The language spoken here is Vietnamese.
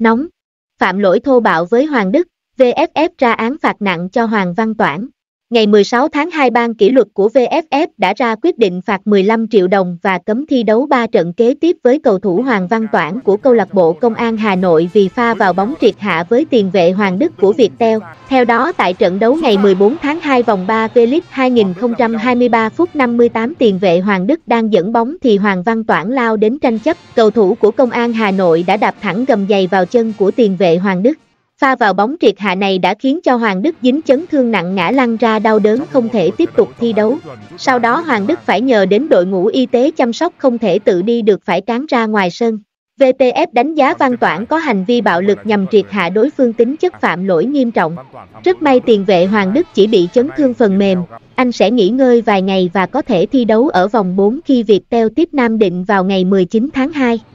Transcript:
Nóng. Phạm lỗi thô bạo với Hoàng Đức, VFF ra án phạt nặng cho Hoàng Văn Toản. Ngày 16 tháng 2 ban kỷ luật của VFF đã ra quyết định phạt 15 triệu đồng và cấm thi đấu 3 trận kế tiếp với cầu thủ Hoàng Văn Toản của câu lạc bộ Công an Hà Nội vì pha vào bóng triệt hạ với tiền vệ Hoàng Đức của Viettel. Theo đó tại trận đấu ngày 14 tháng 2 vòng 3 V-League 2023 phút 58 tiền vệ Hoàng Đức đang dẫn bóng thì Hoàng Văn Toản lao đến tranh chấp. Cầu thủ của Công an Hà Nội đã đạp thẳng gầm giày vào chân của tiền vệ Hoàng Đức. Pha vào bóng triệt hạ này đã khiến cho Hoàng Đức dính chấn thương nặng ngã lăn ra đau đớn không thể tiếp tục thi đấu. Sau đó Hoàng Đức phải nhờ đến đội ngũ y tế chăm sóc không thể tự đi được phải trán ra ngoài sân. VPF đánh giá Văn Toản có hành vi bạo lực nhằm triệt hạ đối phương tính chất phạm lỗi nghiêm trọng. Rất may tiền vệ Hoàng Đức chỉ bị chấn thương phần mềm, anh sẽ nghỉ ngơi vài ngày và có thể thi đấu ở vòng 4 khi Viettel tiếp Nam Định vào ngày 19 tháng 2.